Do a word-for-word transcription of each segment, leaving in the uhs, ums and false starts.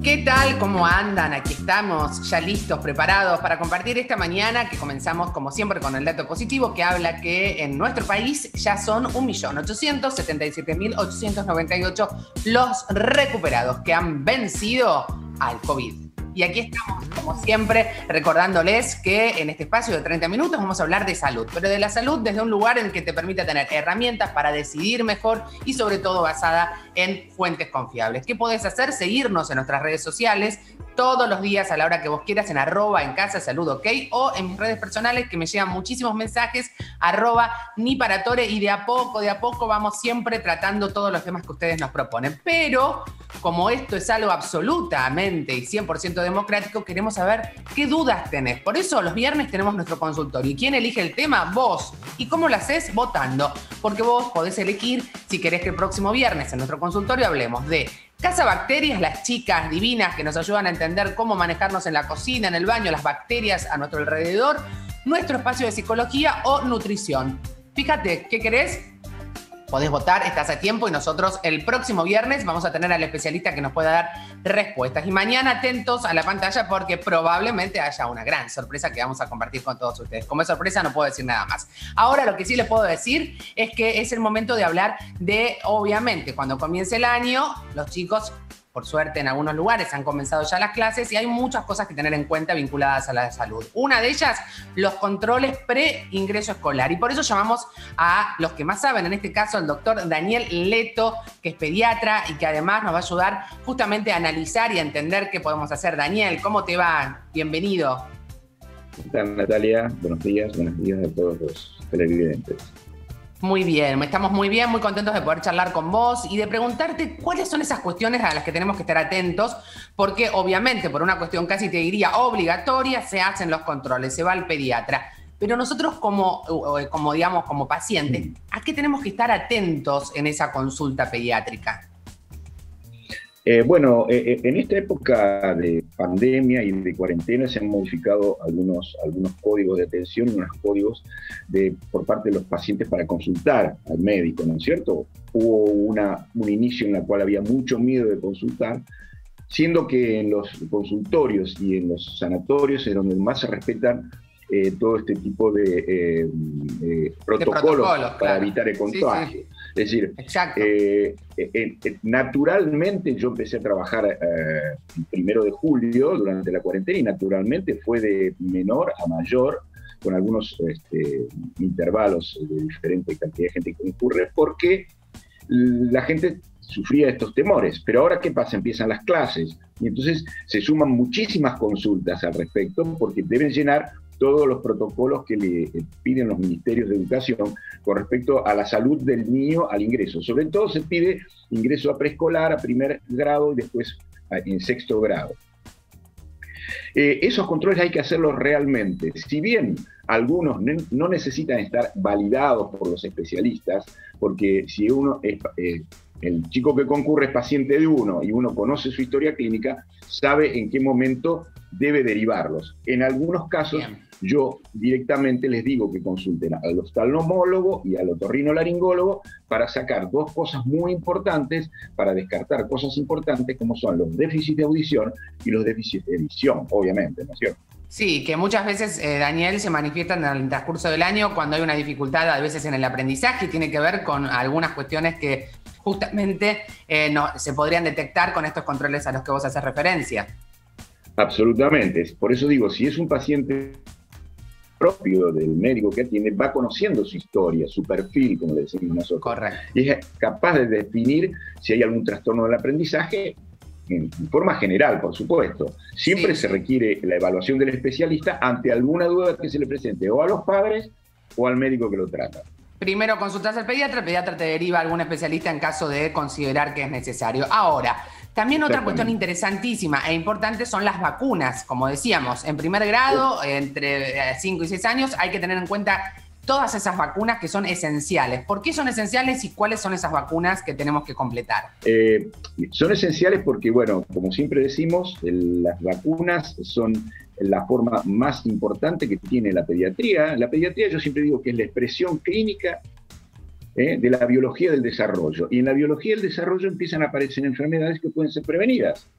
¿Qué tal? ¿Cómo andan? Aquí estamos, ya listos, preparados para compartir esta mañana que comenzamos, como siempre, con el dato positivo que habla que en nuestro país ya son un millón ochocientos setenta y siete mil ochocientos noventa y ocho los recuperados que han vencido al COVID. Y aquí estamos, como siempre, recordándoles que en este espacio de treinta minutos vamos a hablar de salud, pero de la salud desde un lugar en el que te permita tener herramientas para decidir mejor y sobre todo basada en fuentes confiables. ¿Qué podés hacer? Seguirnos en nuestras redes sociales todos los días a la hora que vos quieras en arroba en casa salud ok o en mis redes personales que me llegan muchísimos mensajes arroba ni para tore y de a poco, de a poco vamos siempre tratando todos los temas que ustedes nos proponen. Pero como esto es algo absolutamente y cien por ciento democrático, queremos saber qué dudas tenés. Por eso los viernes tenemos nuestro consultorio. ¿Y quién elige el tema? Vos. ¿Y cómo lo haces? Votando. Porque vos podés elegir si querés que el próximo viernes en nuestro consultorio hablemos de Cazabacterias, las chicas divinas que nos ayudan a entender cómo manejarnos en la cocina, en el baño, las bacterias a nuestro alrededor, nuestro espacio de psicología o nutrición. Fíjate, ¿qué querés? Podés votar, estás a tiempo y nosotros el próximo viernes vamos a tener al especialista que nos pueda dar respuestas. Y mañana atentos a la pantalla porque probablemente haya una gran sorpresa que vamos a compartir con todos ustedes. Como es sorpresa no puedo decir nada más. Ahora lo que sí les puedo decir es que es el momento de hablar de, obviamente, cuando comience el año, los chicos, por suerte en algunos lugares han comenzado ya las clases y hay muchas cosas que tener en cuenta vinculadas a la salud. Una de ellas, los controles pre-ingreso escolar. Y por eso llamamos a los que más saben, en este caso el doctor Daniel Leto, que es pediatra y que además nos va a ayudar justamente a analizar y a entender qué podemos hacer. Daniel, ¿cómo te va? Bienvenido. ¿Qué tal, Natalia? Buenos días, buenos días a todos los televidentes. Muy bien, estamos muy bien, muy contentos de poder charlar con vos y de preguntarte cuáles son esas cuestiones a las que tenemos que estar atentos, porque obviamente por una cuestión casi te diría obligatoria se hacen los controles, se va al pediatra. Pero nosotros como, como digamos, como pacientes, ¿a qué tenemos que estar atentos en esa consulta pediátrica? Eh, bueno, eh, en esta época de pandemia y de cuarentena se han modificado algunos, algunos códigos de atención y unos códigos de, por parte de los pacientes para consultar al médico, ¿no es cierto? Hubo una, un inicio en el cual había mucho miedo de consultar, siendo que en los consultorios y en los sanatorios es donde más se respetan eh, todo este tipo de, eh, eh, protocolos, de protocolos para claro. evitar el contagio. Sí, sí. Es decir, eh, eh, eh, naturalmente yo empecé a trabajar eh, el primero de julio durante la cuarentena y naturalmente fue de menor a mayor con algunos este, intervalos de diferente cantidad de gente que concurre porque la gente sufría estos temores. Pero ahora, ¿qué pasa? Empiezan las clases y entonces se suman muchísimas consultas al respecto porque deben llenar todos los protocolos que le piden los ministerios de educación con respecto a la salud del niño al ingreso. Sobre todo se pide ingreso a preescolar, a primer grado y después en sexto grado. Eh, esos controles hay que hacerlos realmente. Si bien algunos no necesitan estar validados por los especialistas, porque si uno es, eh, el chico que concurre es paciente de uno y uno conoce su historia clínica, sabe en qué momento debe derivarlos. En algunos casos, bien, yo directamente les digo que consulten al oftalmólogo y al otorrinolaringólogo para sacar dos cosas muy importantes, para descartar cosas importantes como son los déficits de audición y los déficits de visión, obviamente, ¿no es cierto? Sí, que muchas veces, eh, Daniel, se manifiestan en el transcurso del año cuando hay una dificultad a veces en el aprendizaje y tiene que ver con algunas cuestiones que justamente eh, no, se podrían detectar con estos controles a los que vos haces referencia. Absolutamente. Por eso digo, si es un paciente propio del médico que atiende, va conociendo su historia, su perfil, como le decimos nosotros. Correcto. Y es capaz de definir si hay algún trastorno del aprendizaje en forma general, por supuesto. Siempre sí, se requiere la evaluación del especialista ante alguna duda que se le presente o a los padres o al médico que lo trata. Primero consultas al pediatra, el pediatra te deriva a algún especialista en caso de considerar que es necesario. Ahora, también otra cuestión interesantísima e importante son las vacunas. Como decíamos, en primer grado, entre cinco y seis años, hay que tener en cuenta todas esas vacunas que son esenciales. ¿Por qué son esenciales y cuáles son esas vacunas que tenemos que completar? Eh, son esenciales porque, bueno, como siempre decimos, el, las vacunas son la forma más importante que tiene la pediatría. La pediatría yo siempre digo que es la expresión clínica ¿eh? de la biología del desarrollo. Y en la biología del desarrollo empiezan a aparecer enfermedades que pueden ser prevenidas.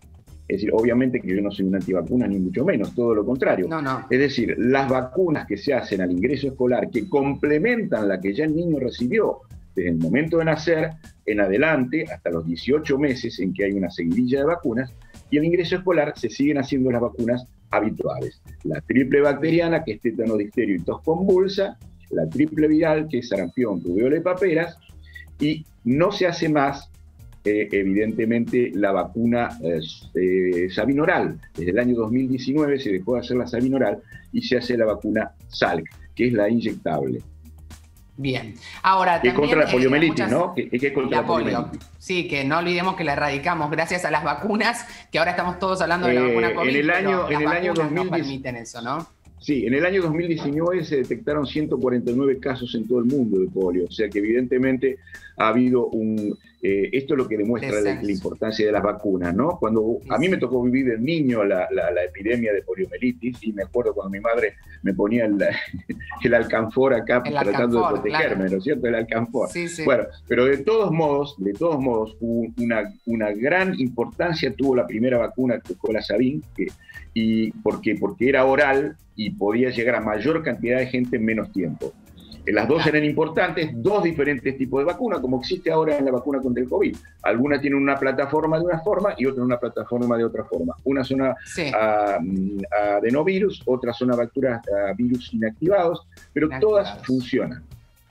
Es decir, obviamente que yo no soy un antivacuna, ni mucho menos, todo lo contrario. No, no. Es decir, las vacunas que se hacen al ingreso escolar, que complementan la que ya el niño recibió desde el momento de nacer en adelante, hasta los dieciocho meses en que hay una seguidilla de vacunas, y el ingreso escolar se siguen haciendo las vacunas habituales. La triple bacteriana, que es tétano, difterio y tos convulsa, la triple viral, que es sarampión, rubiola y paperas, y no se hace más Eh, evidentemente la vacuna eh, eh, Sabin-Oral. Desde el año dos mil diecinueve se dejó de hacer la Sabin-Oral y se hace la vacuna Salk, que es la inyectable. Bien. Ahora, que también, contra la poliomielitis, muchas, ¿no? Que, que es contra la, la poliomielitis. Sí, que no olvidemos que la erradicamos gracias a las vacunas, que ahora estamos todos hablando de la vacuna COVID, eh, en el año, pero en las el año vacunas dos mil diez, no permiten eso, ¿no? Sí, en el año dos mil diecinueve se detectaron ciento cuarenta y nueve casos en todo el mundo de polio, o sea que evidentemente ha habido un... Eh, esto es lo que demuestra la, la importancia de las vacunas, ¿no? Cuando a mí me tocó vivir de niño la, la, la epidemia de poliomielitis, y me acuerdo cuando mi madre me ponía el, el alcanfor acá el tratando alcanfor, de protegerme, claro. ¿no es cierto? El alcanfor. Sí, sí. Bueno, pero de todos modos, de todos modos, una, una gran importancia tuvo la primera vacuna, que fue la Sabin, que, y porque, porque era oral y podía llegar a mayor cantidad de gente en menos tiempo. Las dos eran importantes, dos diferentes tipos de vacunas, como existe ahora en la vacuna contra el COVID. Algunas tienen una plataforma de una forma y otras una plataforma de otra forma. Una son a, sí. a, a adenovirus, otras son a bacterias, a virus inactivados, pero inactivados. Todas funcionan.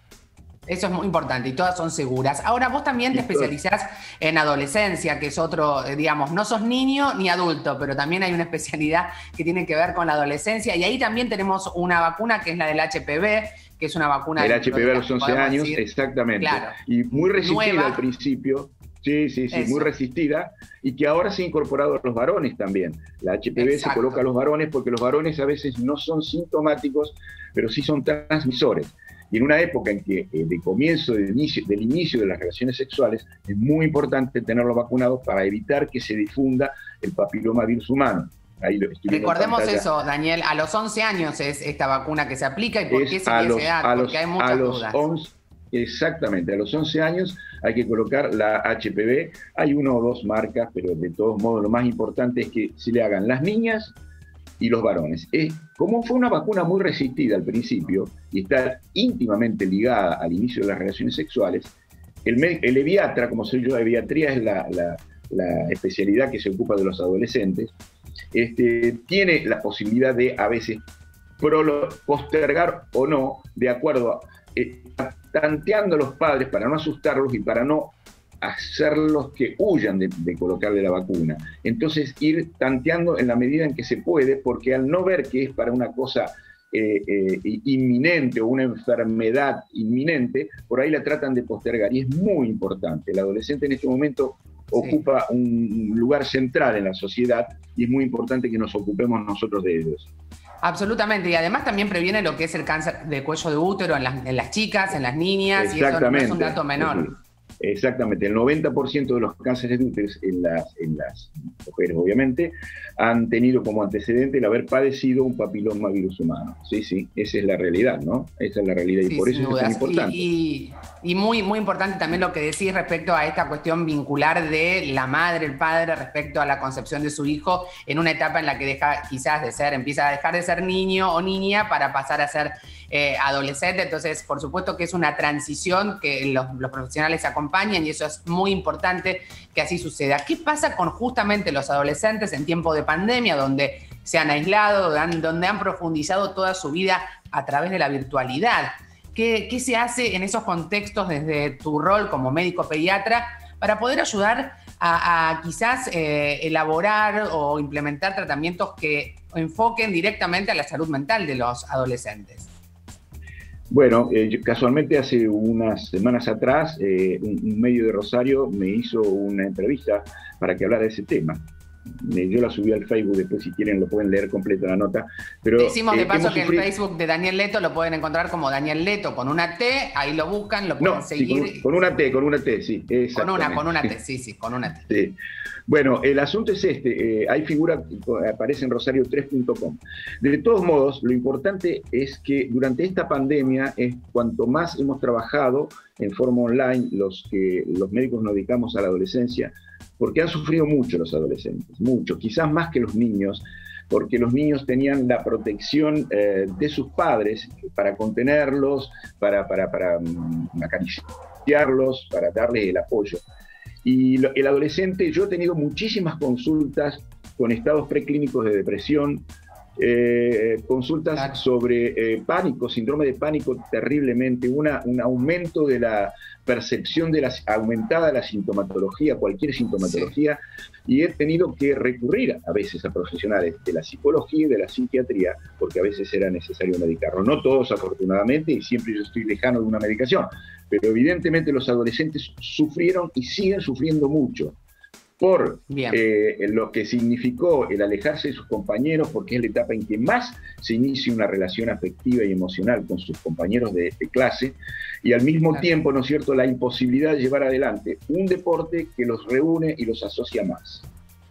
Eso es muy importante y todas son seguras. Ahora, vos también te especializás en adolescencia, que es otro, digamos, no sos niño ni adulto, pero también hay una especialidad que tiene que ver con la adolescencia, y ahí también tenemos una vacuna que es la del H P V, que es una vacuna... El H P V a los once años, decir, exactamente. Claro, y muy resistida nueva. Al principio. Sí, sí, sí, Eso. muy resistida, y que ahora se ha incorporado a los varones también. La H P V Exacto. se coloca a los varones porque los varones a veces no son sintomáticos, pero sí son transmisores. Y en una época en que eh, de comienzo, del inicio, del inicio de las relaciones sexuales, es muy importante tenerlos vacunados para evitar que se difunda el papilomavirus humano. Ahí lo Recordemos eso, Daniel, a los once años es esta vacuna que se aplica, y por qué sería esa edad, porque hay muchas dudas. once, exactamente, a los once años hay que colocar la H P V. Hay una o dos marcas, pero de todos modos lo más importante es que se le hagan las niñas y los varones. Eh, como fue una vacuna muy resistida al principio y está íntimamente ligada al inicio de las relaciones sexuales, el, el eviatra, como soy yo, eviatría es la, la, la especialidad que se ocupa de los adolescentes, este, tiene la posibilidad de a veces postergar o no, de acuerdo a, eh, tanteando a los padres para no asustarlos y para no hacerlos que huyan de, de colocarle la vacuna. Entonces ir tanteando en la medida en que se puede, porque al no ver que es para una cosa eh, eh, inminente o una enfermedad inminente, por ahí la tratan de postergar, y es muy importante. El adolescente en este momento ocupa sí. un lugar central en la sociedad, y es muy importante que nos ocupemos nosotros de ellos. Absolutamente, y además también previene lo que es el cáncer de cuello de útero en las, en las chicas, en las niñas, y eso no es un dato menor. Exactamente, el noventa por ciento de los cánceres de útero en las, en las mujeres, obviamente, han tenido como antecedente el haber padecido un papilomavirus humano. Sí, sí, esa es la realidad, ¿no? Esa es la realidad, sí, y por eso es tan importante. Y, y, y muy, muy importante también lo que decís respecto a esta cuestión vincular de la madre, el padre, respecto a la concepción de su hijo en una etapa en la que deja quizás de ser, empieza a dejar de ser niño o niña para pasar a ser eh, adolescente. Entonces, por supuesto que es una transición que los, los profesionales acompañan, y eso es muy importante que así suceda. ¿Qué pasa con justamente los adolescentes en tiempo de pandemia, donde se han aislado, donde han profundizado toda su vida a través de la virtualidad? ¿Qué, qué se hace en esos contextos desde tu rol como médico pediatra para poder ayudar a, a quizás eh, elaborar o implementar tratamientos que enfoquen directamente a la salud mental de los adolescentes? Bueno, eh, yo, casualmente hace unas semanas atrás, eh, un, un medio de Rosario me hizo una entrevista para que hablara de ese tema. Eh, yo la subí al Facebook, después si quieren lo pueden leer completa la nota. Pero, Decimos de eh, paso que sufrido... el Facebook de Daniel Leto lo pueden encontrar como Daniel Leto con una T, ahí lo buscan, lo pueden no, seguir. Sí, con, con una T, con una T, sí. Con una, con una T, sí, sí, con una T. Sí. Bueno, el asunto es este, eh, hay figura, aparece en rosario tres punto com. De todos modos, lo importante es que durante esta pandemia, es cuanto más hemos trabajado en forma online, los que los médicos nos dedicamos a la adolescencia, porque han sufrido mucho los adolescentes, mucho, quizás más que los niños, porque los niños tenían la protección eh, de sus padres para contenerlos, para, para, para um, acariciarlos, para darles el apoyo. Y lo, el adolescente, yo he tenido muchísimas consultas con estados preclínicos de depresión, eh, consultas claro. sobre eh, pánico, síndrome de pánico terriblemente, una, un aumento de la percepción de la, aumentada la sintomatología, cualquier sintomatología, sí. y he tenido que recurrir a veces a profesionales de la psicología y de la psiquiatría, porque a veces era necesario medicarlo. No todos, afortunadamente, y siempre yo estoy lejano de una medicación, pero evidentemente los adolescentes sufrieron y siguen sufriendo mucho por eh, lo que significó el alejarse de sus compañeros, porque es la etapa en que más se inicia una relación afectiva y emocional con sus compañeros de, de clase, y al mismo claro. tiempo, ¿no es cierto?, la imposibilidad de llevar adelante un deporte que los reúne y los asocia más.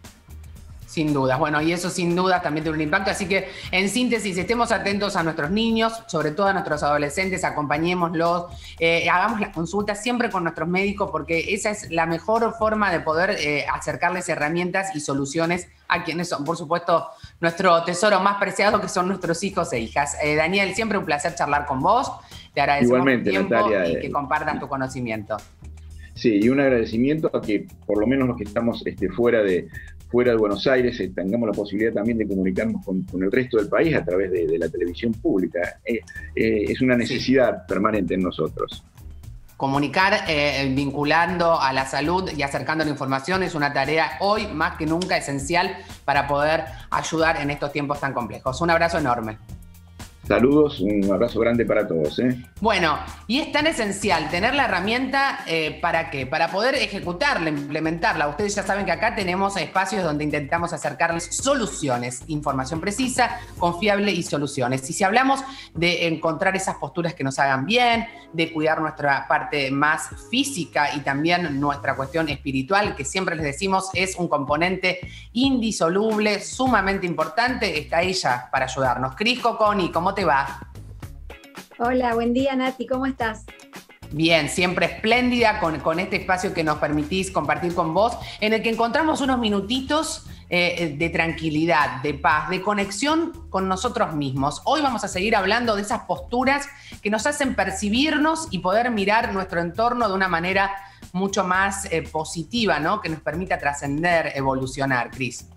Sin dudas, bueno, y eso sin dudas también tiene un impacto, así que en síntesis, estemos atentos a nuestros niños, sobre todo a nuestros adolescentes, acompañémoslos, eh, hagamos las consultas siempre con nuestros médicos, porque esa es la mejor forma de poder eh, acercarles herramientas y soluciones a quienes son, por supuesto, nuestro tesoro más preciado, que son nuestros hijos e hijas. Eh, Daniel, siempre un placer charlar con vos, te agradecemos Igualmente, tu tiempo Natalia, y que compartas tu conocimiento. Sí, y un agradecimiento a que por lo menos los que estamos este, fuera de... fuera de Buenos Aires, eh, tengamos la posibilidad también de comunicarnos con, con el resto del país a través de, de la televisión pública. Eh, eh, es una necesidad sí. permanente en nosotros. Comunicar eh, vinculando a la salud y acercando la información es una tarea hoy más que nunca esencial para poder ayudar en estos tiempos tan complejos. Un abrazo enorme. Saludos, un abrazo grande para todos. ¿eh? Bueno, y es tan esencial tener la herramienta, eh, ¿para qué? Para poder ejecutarla, implementarla. Ustedes ya saben que acá tenemos espacios donde intentamos acercarles soluciones, información precisa, confiable y soluciones. Y si hablamos de encontrar esas posturas que nos hagan bien, de cuidar nuestra parte más física y también nuestra cuestión espiritual, que siempre les decimos es un componente indisoluble, sumamente importante, está ella para ayudarnos. Cris Cocconi, ¿cómo te va? Hola, buen día Nati, ¿cómo estás? Bien, siempre espléndida con, con este espacio que nos permitís compartir con vos, en el que encontramos unos minutitos eh, de tranquilidad, de paz, de conexión con nosotros mismos. Hoy vamos a seguir hablando de esas posturas que nos hacen percibirnos y poder mirar nuestro entorno de una manera mucho más eh, positiva, ¿no? Que nos permita trascender, evolucionar, Cris.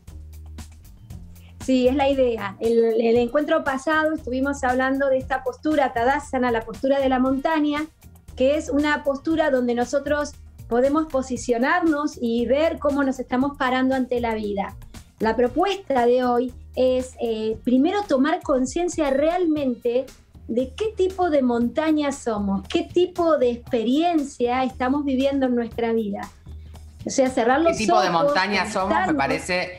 Sí, es la idea. El, el encuentro pasado estuvimos hablando de esta postura Tadasana, la postura de la montaña, que es una postura donde nosotros podemos posicionarnos y ver cómo nos estamos parando ante la vida. La propuesta de hoy es eh, primero tomar conciencia realmente de qué tipo de montaña somos, qué tipo de experiencia estamos viviendo en nuestra vida. O sea, cerrar los ojos. ¿Qué tipo de montaña somos? Me parece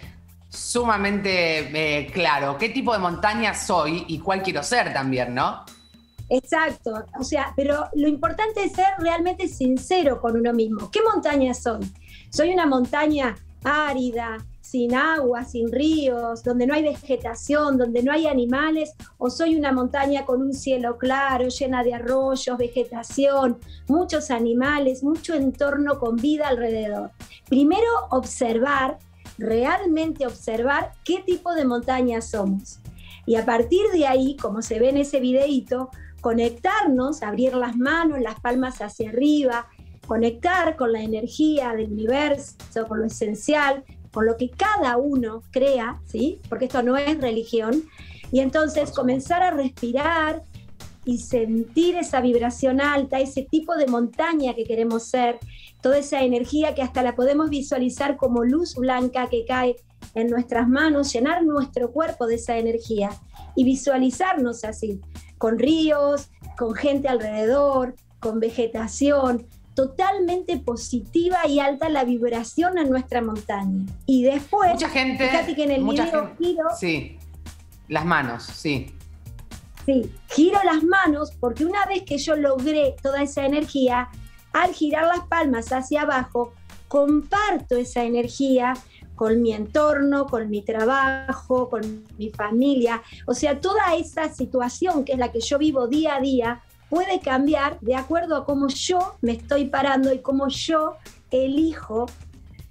sumamente eh, claro. ¿Qué tipo de montaña soy y cuál quiero ser también, no? Exacto, o sea, pero lo importante es ser realmente sincero con uno mismo. ¿Qué montaña soy? ¿Soy una montaña árida, sin agua, sin ríos, donde no hay vegetación, donde no hay animales? ¿O soy una montaña con un cielo claro, llena de arroyos, vegetación, muchos animales, mucho entorno con vida alrededor? Primero observar, realmente observar qué tipo de montaña somos. Y a partir de ahí, como se ve en ese videíto, conectarnos, abrir las manos, las palmas hacia arriba, conectar con la energía del universo, con lo esencial, con lo que cada uno crea, ¿sí? Porque esto no es religión, y entonces comenzar a respirar y sentir esa vibración alta, ese tipo de montaña que queremos ser, toda esa energía que hasta la podemos visualizar como luz blanca que cae en nuestras manos, llenar nuestro cuerpo de esa energía y visualizarnos así, con ríos, con gente alrededor, con vegetación, totalmente positiva y alta la vibración en nuestra montaña. Y después, mucha gente, fíjate que en el mucha video gente, giro... Sí, las manos, sí. Sí, giro las manos porque una vez que yo logré toda esa energía, al girar las palmas hacia abajo, comparto esa energía con mi entorno, con mi trabajo, con mi familia. O sea, toda esa situación que es la que yo vivo día a día puede cambiar de acuerdo a cómo yo me estoy parando y cómo yo elijo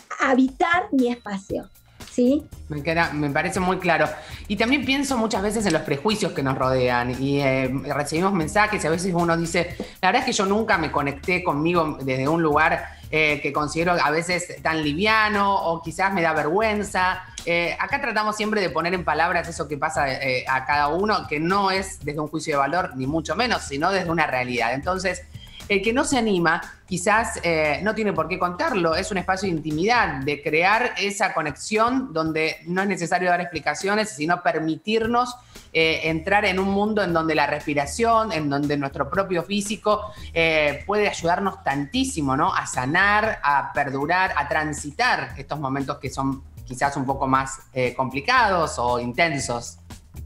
habitar mi espacio. ¿Sí? Me, queda, me parece muy claro. Y también pienso muchas veces en los prejuicios que nos rodean y eh, recibimos mensajes y a veces uno dice, la verdad es que yo nunca me conecté conmigo desde un lugar eh, que considero a veces tan liviano o quizás me da vergüenza. Eh, acá tratamos siempre de poner en palabras eso que pasa eh, a cada uno, que no es desde un juicio de valor, ni mucho menos, sino desde una realidad. Entonces, el que no se anima, quizás eh, no tiene por qué contarlo. Es un espacio de intimidad, de crear esa conexión donde no es necesario dar explicaciones, sino permitirnos eh, entrar en un mundo en donde la respiración, en donde nuestro propio físico eh, puede ayudarnos tantísimo, ¿no? A sanar, a perdurar, a transitar estos momentos que son quizás un poco más eh, complicados o intensos.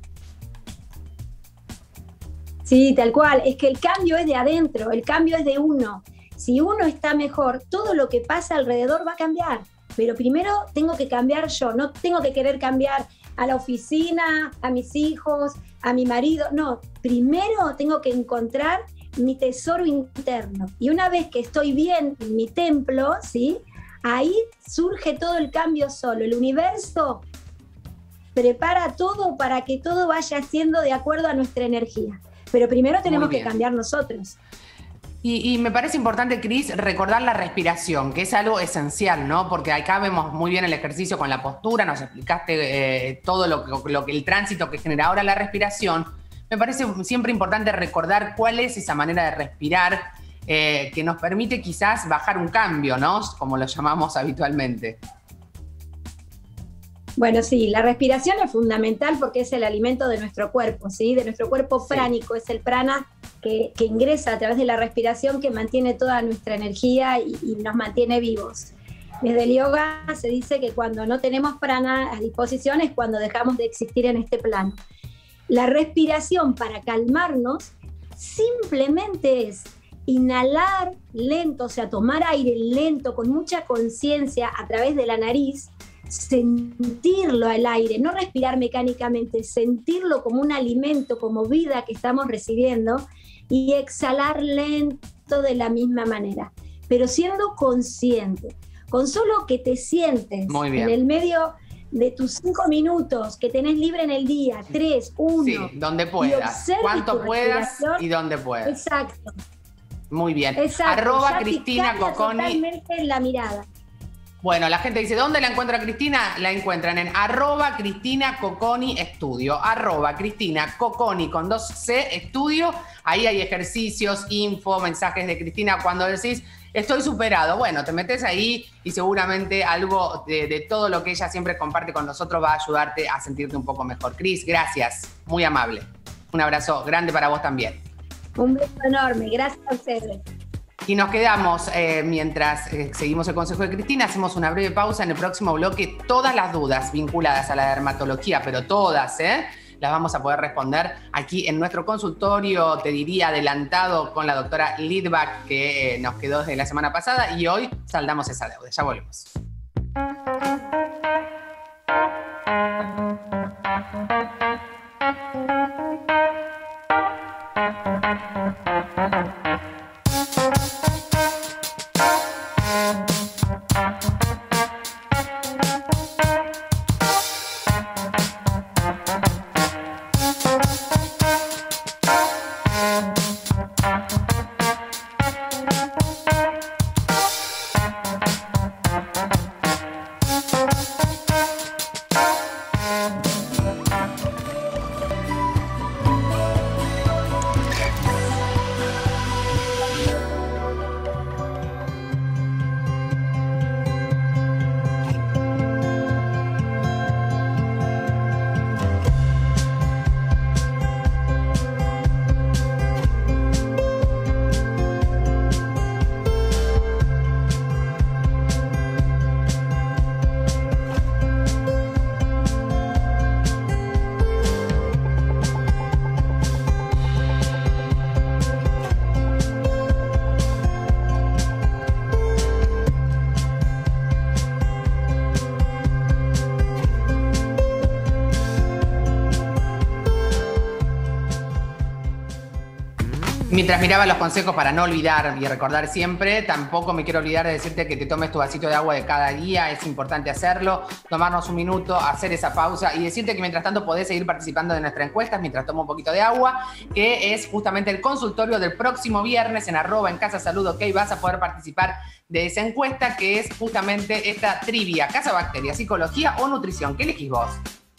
Sí, tal cual. Es que el cambio es de adentro, el cambio es de uno. Si uno está mejor, todo lo que pasa alrededor va a cambiar. Pero primero tengo que cambiar yo, no tengo que querer cambiar a la oficina, a mis hijos, a mi marido. No, primero tengo que encontrar mi tesoro interno. Y una vez que estoy bien en mi templo, ¿sí? Ahí surge todo el cambio solo. El universo prepara todo para que todo vaya siendo de acuerdo a nuestra energía. Pero primero tenemos que cambiar nosotros. Y, y me parece importante, Cris, recordar la respiración, que es algo esencial, ¿no? Porque acá vemos muy bien el ejercicio con la postura, nos explicaste eh, todo lo que, lo que el tránsito que genera ahora la respiración. Me parece siempre importante recordar cuál es esa manera de respirar eh, que nos permite quizás bajar un cambio, ¿no? Como lo llamamos habitualmente. Bueno, sí, la respiración es fundamental porque es el alimento de nuestro cuerpo, ¿sí? De nuestro cuerpo pránico, sí. Es el prana que, que ingresa a través de la respiración que mantiene toda nuestra energía y, y nos mantiene vivos. Desde el yoga se dice que cuando no tenemos prana a disposición es cuando dejamos de existir en este plano. La respiración para calmarnos simplemente es inhalar lento, o sea, tomar aire lento con mucha conciencia a través de la nariz, sentirlo al aire, no respirar mecánicamente, sentirlo como un alimento, como vida que estamos recibiendo y exhalar lento de la misma manera, pero siendo consciente, con solo que te sientes en el medio de tus cinco minutos que tenés libre en el día, tres, uno. Sí, donde puedas, cuanto puedas y donde puedas. Exacto. Muy bien. Exacto. Arroba Cristina Cocconi. Totalmente en la mirada. Bueno, la gente dice, ¿dónde la encuentra Cristina? La encuentran en arroba Cristina Cocconi Estudio, arroba Cristina Cocconi con dos C Estudio. Ahí hay ejercicios, info, mensajes de Cristina. Cuando decís, estoy superado, bueno, te metes ahí y seguramente algo de, de todo lo que ella siempre comparte con nosotros va a ayudarte a sentirte un poco mejor. Cris, gracias, muy amable. Un abrazo grande para vos también. Un beso enorme, gracias a ustedes. Y nos quedamos, eh, mientras eh, seguimos el consejo de Cristina, hacemos una breve pausa. En el próximo bloque, todas las dudas vinculadas a la dermatología, pero todas, ¿eh? las vamos a poder responder aquí en nuestro consultorio, te diría adelantado, con la doctora Lidbach, que eh, nos quedó desde la semana pasada, y hoy saldamos esa deuda. Ya volvemos. mientras miraba los consejos para no olvidar y recordar siempre, tampoco me quiero olvidar de decirte que te tomes tu vasito de agua de cada día, es importante hacerlo, tomarnos un minuto, hacer esa pausa y decirte que mientras tanto podés seguir participando de nuestras encuestas mientras tomo un poquito de agua, que es justamente el consultorio del próximo viernes en arroba en Casa Salud OK, vas a poder participar de esa encuesta que es justamente esta trivia, Casa Bacteria, Psicología o Nutrición, ¿qué elegís vos?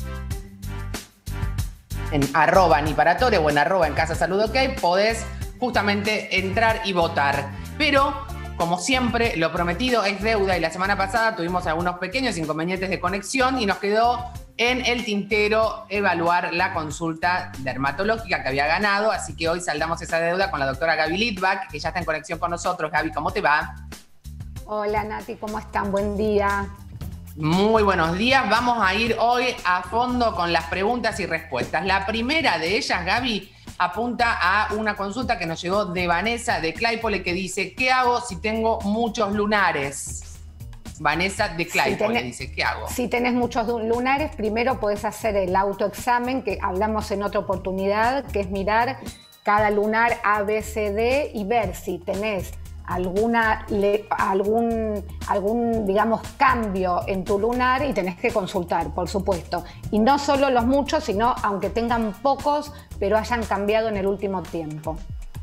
En arroba Niparatore o en arroba en Casa Salud OK podés justamente entrar y votar. Pero, como siempre, lo prometido es deuda y la semana pasada tuvimos algunos pequeños inconvenientes de conexión y nos quedó en el tintero evaluar la consulta dermatológica que había ganado, así que hoy saldamos esa deuda con la doctora Gaby Litvak, que ya está en conexión con nosotros. Gaby, ¿cómo te va? Hola Nati, ¿cómo están? Buen día. Muy buenos días. Vamos a ir hoy a fondo con las preguntas y respuestas. La primera de ellas, Gaby, apunta a una consulta que nos llegó de Vanessa de Claypole que dice, ¿qué hago si tengo muchos lunares? Vanessa de Claypole si tenés, dice, ¿qué hago? Si tenés muchos lunares, primero podés hacer el autoexamen que hablamos en otra oportunidad, que es mirar cada lunar A, B, C, D y ver si tenés alguna, le, algún, algún, digamos, cambio en tu lunar y tenés que consultar, por supuesto. Y no solo los muchos, sino aunque tengan pocos, pero hayan cambiado en el último tiempo.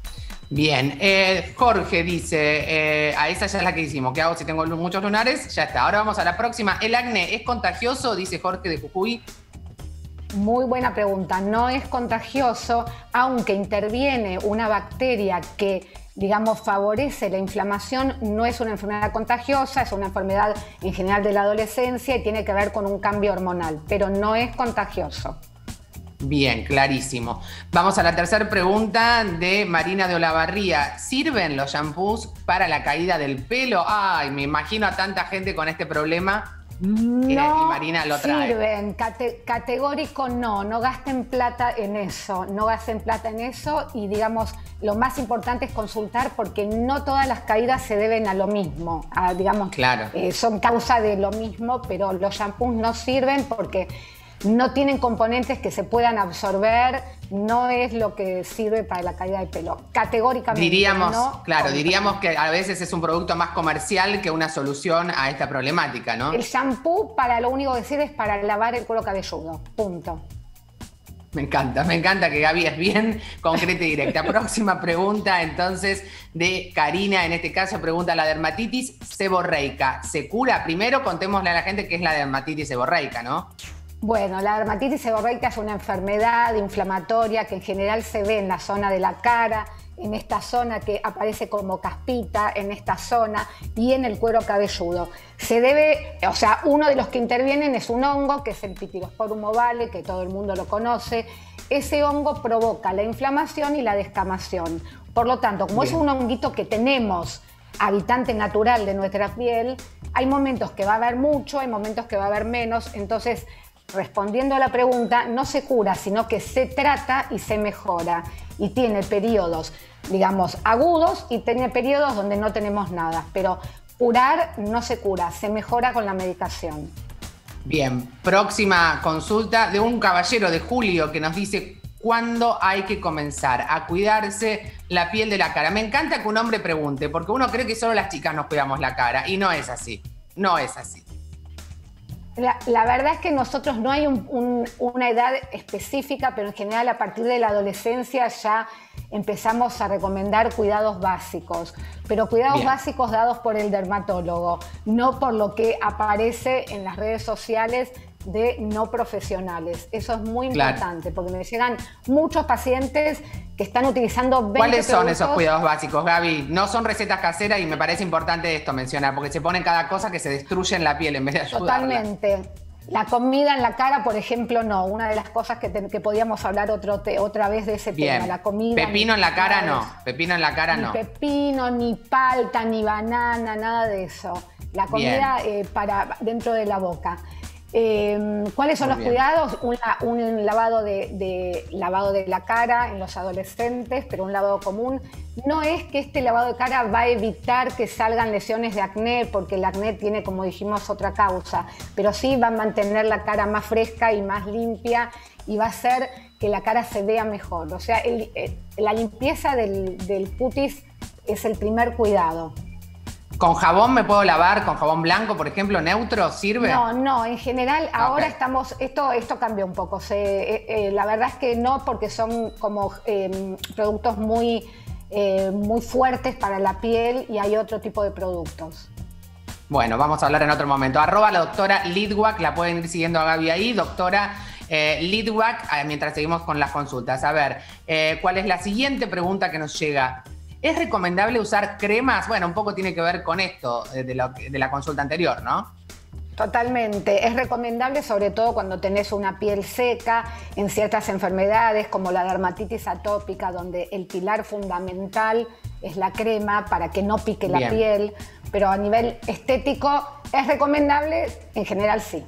Bien, eh, Jorge dice, eh, a esa ya es la que hicimos, ¿qué hago si tengo muchos lunares? Ya está, ahora vamos a la próxima. ¿El acné es contagioso? Dice Jorge de Jujuy. Muy buena pregunta, no es contagioso, aunque interviene una bacteria que, digamos, favorece la inflamación, no es una enfermedad contagiosa, es una enfermedad en general de la adolescencia y tiene que ver con un cambio hormonal, pero no es contagioso. Bien, clarísimo. Vamos a la tercera pregunta de Marina de Olavarría. ¿Sirven los shampoos para la caída del pelo? Ay, me imagino a tanta gente con este problema. No y Marina lo trae. Sirven, Cate categórico no, no gasten plata en eso, no gasten plata en eso y digamos, lo más importante es consultar porque no todas las caídas se deben a lo mismo, a, digamos, claro. eh, son causa de lo mismo, pero los shampoos no sirven porque no tienen componentes que se puedan absorber, no es lo que sirve para la caída del pelo. Categóricamente diríamos, no. Claro, diríamos que a veces es un producto más comercial que una solución a esta problemática, ¿no? El shampoo para lo único que sirve es para lavar el cuero cabelludo, punto. Me encanta, me encanta que Gaby es bien concreta y directa. Próxima pregunta entonces de Karina, en este caso pregunta la dermatitis seborreica. ¿Se cura? Primero contémosle a la gente qué es la dermatitis seborreica, ¿no? Bueno, la dermatitis seborreica es una enfermedad inflamatoria que en general se ve en la zona de la cara, en esta zona que aparece como caspita, en esta zona y en el cuero cabelludo. Se debe, o sea, uno de los que intervienen es un hongo, que es el Pityrosporum ovale, que todo el mundo lo conoce. Ese hongo provoca la inflamación y la descamación. Por lo tanto, como Bien. es un honguito que tenemos habitante natural de nuestra piel, hay momentos que va a haber mucho, hay momentos que va a haber menos, entonces respondiendo a la pregunta, no se cura, sino que se trata y se mejora. Y tiene periodos, digamos, agudos y tiene periodos donde no tenemos nada. Pero curar no se cura, se mejora con la medicación. Bien, próxima consulta de un caballero de Julio que nos dice cuándo hay que comenzar a cuidarse la piel de la cara. Me encanta que un hombre pregunte, porque uno cree que solo las chicas nos cuidamos la cara y no es así, no es así. La, la verdad es que nosotros no hay un, un, una edad específica, pero en general a partir de la adolescencia ya empezamos a recomendar cuidados básicos, pero cuidados Bien. básicos dados por el dermatólogo, no por lo que aparece en las redes sociales de no profesionales. Eso es muy importante, claro. porque me llegan muchos pacientes que están utilizando veinte ¿Cuáles son productos? esos cuidados básicos, Gaby? No son recetas caseras y me parece importante esto mencionar, porque se ponen cada cosa que se destruye en la piel en vez de ayudarla. Totalmente. La comida en la cara, por ejemplo, no. Una de las cosas que, te, que podíamos hablar otro te, otra vez de ese Bien. tema, la comida. Pepino en la cara no. Pepino en la cara ni no. Ni pepino, ni palta, ni banana, nada de eso. La comida eh, para dentro de la boca. Eh, ¿Cuáles son Muy los bien. cuidados? Una, un lavado de, de, lavado de la cara en los adolescentes, pero un lavado común. No es que este lavado de cara va a evitar que salgan lesiones de acné, porque el acné tiene, como dijimos, otra causa, pero sí va a mantener la cara más fresca y más limpia y va a hacer que la cara se vea mejor. O sea, el, el, la limpieza del, del cutis es el primer cuidado. ¿Con jabón me puedo lavar? ¿Con jabón blanco, por ejemplo, neutro? ¿Sirve? No, no, en general ahora okay. estamos, esto, esto cambió un poco. Se, eh, eh, la verdad es que no, porque son como eh, productos muy, eh, muy fuertes para la piel y hay otro tipo de productos. Bueno, vamos a hablar en otro momento. Arroba la doctora Lidwak, la pueden ir siguiendo a Gaby ahí, doctora eh, Lidwak, eh, mientras seguimos con las consultas. A ver, eh, ¿cuál es la siguiente pregunta que nos llega? ¿Es recomendable usar cremas? Bueno, un poco tiene que ver con esto eh, de, lo, de la consulta anterior, ¿no? Totalmente. Es recomendable sobre todo cuando tenés una piel seca, en ciertas enfermedades como la dermatitis atópica, donde el pilar fundamental es la crema para que no pique la Bien. piel, pero a nivel estético es recomendable, en general sí.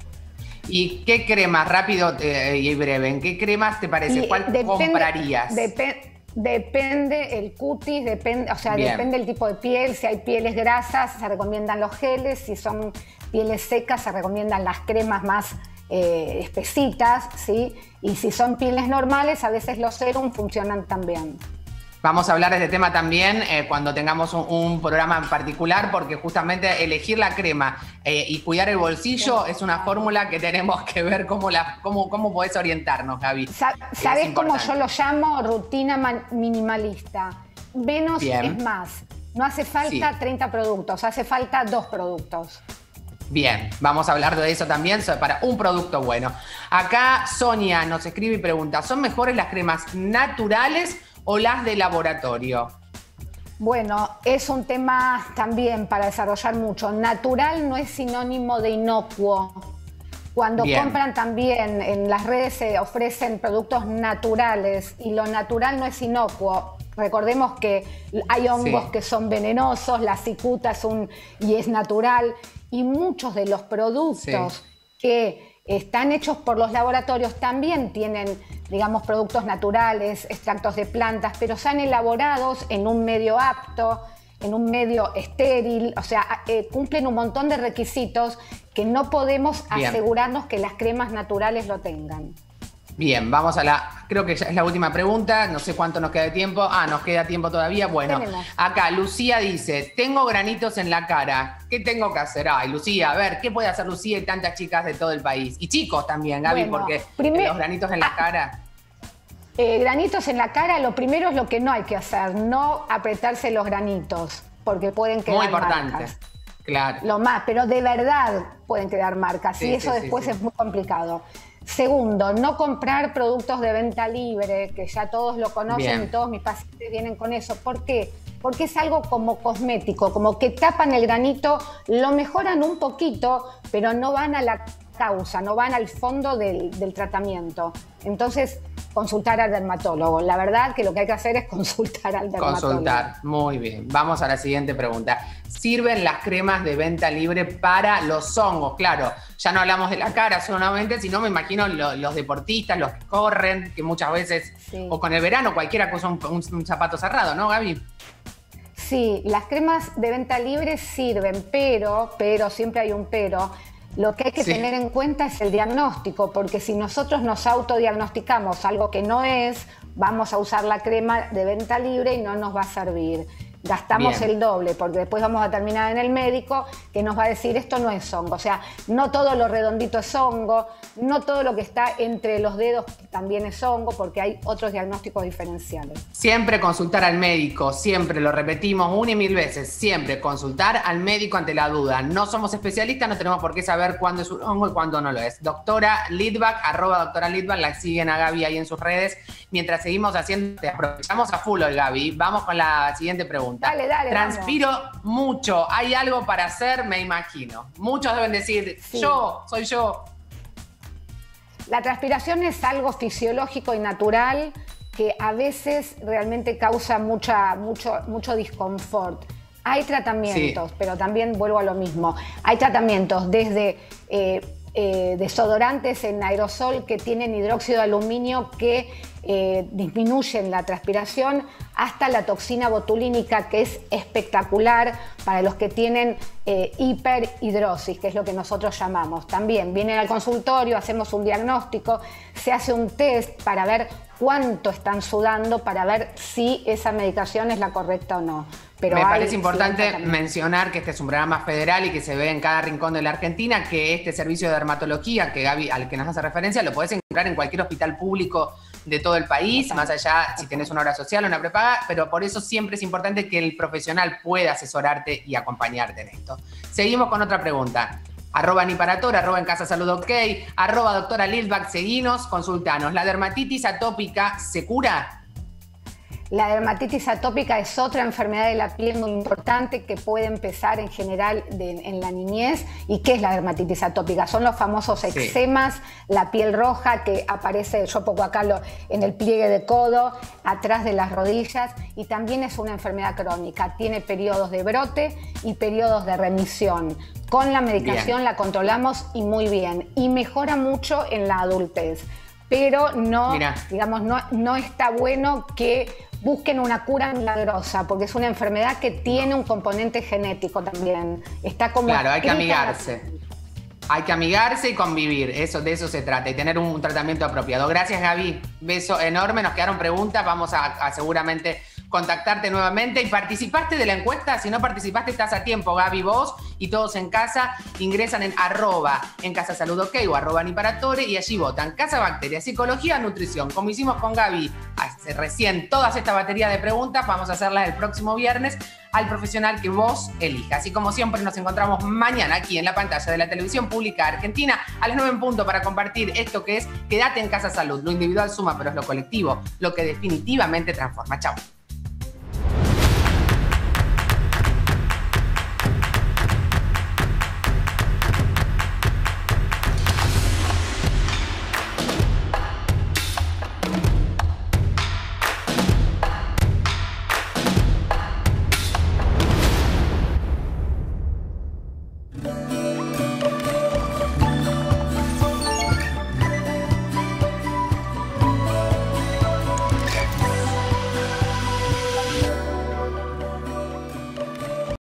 ¿Y qué cremas, rápido eh, y breve, en qué cremas te parece? Y, ¿Cuál depende, comprarías? Depende. Depende el cutis, depende, o sea, Bien. depende el tipo de piel. Si hay pieles grasas, se recomiendan los geles. Si son pieles secas, se recomiendan las cremas más eh, espesitas, ¿sí? Y si son pieles normales, a veces los serum funcionan también. Vamos a hablar de este tema también eh, cuando tengamos un, un programa en particular, porque justamente elegir la crema eh, y cuidar el bolsillo sí. es una fórmula que tenemos que ver cómo, la, cómo, cómo podés orientarnos, Gaby. Sa ¿Sabés cómo yo lo llamo? Rutina minimalista. Menos Bien. es más. No hace falta sí. treinta productos, hace falta dos productos. Bien, vamos a hablar de eso también para un producto bueno. Acá Sonia nos escribe y pregunta, ¿son mejores las cremas naturales o las de laboratorio? Bueno, es un tema también para desarrollar mucho. Natural no es sinónimo de inocuo. Cuando Bien. compran también en las redes se ofrecen productos naturales y lo natural no es inocuo. Recordemos que hay hongos sí. que son venenosos, la cicuta es un, y es natural, y muchos de los productos sí. que están hechos por los laboratorios también tienen, digamos, productos naturales, extractos de plantas, pero son elaborados en un medio apto, en un medio estéril, o sea, eh, cumplen un montón de requisitos que no podemos Bien. asegurarnos que las cremas naturales lo tengan. Bien, vamos a la, creo que ya es la última pregunta, no sé cuánto nos queda de tiempo. Ah, nos queda tiempo todavía. Bueno, Tenemos. acá Lucía dice, tengo granitos en la cara, ¿qué tengo que hacer? Ay, Lucía, a ver, ¿qué puede hacer Lucía y tantas chicas de todo el país? Y chicos también, Gaby, bueno, porque primer... los granitos en la cara... Eh, granitos en la cara, lo primero es lo que no hay que hacer, no apretarse los granitos, porque pueden quedar Muy importante, marcas. claro. Lo más, pero de verdad pueden quedar marcas, sí, y eso sí, después sí, sí. es muy complicado. Segundo, no comprar productos de venta libre, que ya todos lo conocen Bien. y todos mis pacientes vienen con eso. ¿Por qué? Porque es algo como cosmético, como que tapan el granito, lo mejoran un poquito, pero no van a la causa, no van al fondo del, del tratamiento. Entonces, consultar al dermatólogo. La verdad que lo que hay que hacer es consultar al dermatólogo. Consultar, muy bien. Vamos a la siguiente pregunta. ¿Sirven las cremas de venta libre para los hongos? Claro, ya no hablamos de la cara solamente, sino me imagino lo, los deportistas, los que corren, que muchas veces, sí. o con el verano, cualquiera usa un, un, un zapato cerrado, ¿no, Gaby? Sí, las cremas de venta libre sirven, pero, pero, siempre hay un pero. Lo que hay que sí. tener en cuenta es el diagnóstico, porque si nosotros nos autodiagnosticamos algo que no es, vamos a usar la crema de venta libre y no nos va a servir. Gastamos Bien. el doble, porque después vamos a terminar en el médico que nos va a decir esto no es hongo. O sea, no todo lo redondito es hongo, no todo lo que está entre los dedos también es hongo, porque hay otros diagnósticos diferenciales. Siempre consultar al médico, siempre, lo repetimos una y mil veces, siempre consultar al médico ante la duda. No somos especialistas, no tenemos por qué saber cuándo es un hongo y cuándo no lo es. Doctora Lidwak, arroba doctora Lidwak, la siguen a Gaby ahí en sus redes. Mientras seguimos haciendo, te aprovechamos a full hoy, Gaby. Vamos con la siguiente pregunta. Dale, dale, Transpiro vamos. mucho. ¿Hay algo para hacer? Me imagino. Muchos deben decir, sí. yo, soy yo. La transpiración es algo fisiológico y natural que a veces realmente causa mucha, mucho, mucho disconfort. Hay tratamientos, sí. pero también vuelvo a lo mismo. Hay tratamientos desde eh, eh, desodorantes en aerosol que tienen hidróxido de aluminio que eh, disminuyen la transpiración, hasta la toxina botulínica, que es espectacular para los que tienen eh, hiperhidrosis, que es lo que nosotros llamamos. También vienen al consultorio, hacemos un diagnóstico, se hace un test para ver cuánto están sudando, para ver si esa medicación es la correcta o no. Pero me parece importante mencionar que este es un programa federal y que se ve en cada rincón de la Argentina, que este servicio de dermatología que Gaby, al que nos hace referencia, lo podés encontrar en cualquier hospital público de todo el país, más allá si tenés una obra social o una prepaga, pero por eso siempre es importante que el profesional pueda asesorarte y acompañarte en esto. Seguimos con otra pregunta. Arroba Niparator, arroba En Casa Salud OK, arroba doctora Lilbach, seguinos, consultanos. ¿La dermatitis atópica se cura? La dermatitis atópica es otra enfermedad de la piel muy importante que puede empezar en general de, en la niñez. ¿Y qué es la dermatitis atópica? Son los famosos eczemas, sí. La piel roja que aparece, yo pongo acá lo, en el pliegue de codo, atrás de las rodillas, y también es una enfermedad crónica. Tiene periodos de brote y periodos de remisión. Con la medicación bien. La controlamos y muy bien. Y mejora mucho en la adultez. Pero no, Mirá. digamos, no, no está bueno que busquen una cura milagrosa, porque es una enfermedad que tiene un componente genético también. Está como claro, hay que amigarse. Hay que amigarse y convivir, eso, de eso se trata, y tener un, un tratamiento apropiado. Gracias, Gaby. Beso enorme, nos quedaron preguntas, vamos a, a seguramente contactarte nuevamente. ¿Y participaste de la encuesta? Si no participaste, estás a tiempo, Gaby, vos y todos en casa. Ingresan en arroba En Casa Salud OK o arroba Niparatore y allí votan Casa Bacteria, Psicología, Nutrición. Como hicimos con Gaby hace recién todas esta batería de preguntas, vamos a hacerlas el próximo viernes al profesional que vos elijas. Y como siempre nos encontramos mañana aquí en la pantalla de la Televisión Pública Argentina a las nueve en punto para compartir esto que es Quédate en Casa Salud. Lo individual suma, pero es lo colectivo lo que definitivamente transforma. Chau.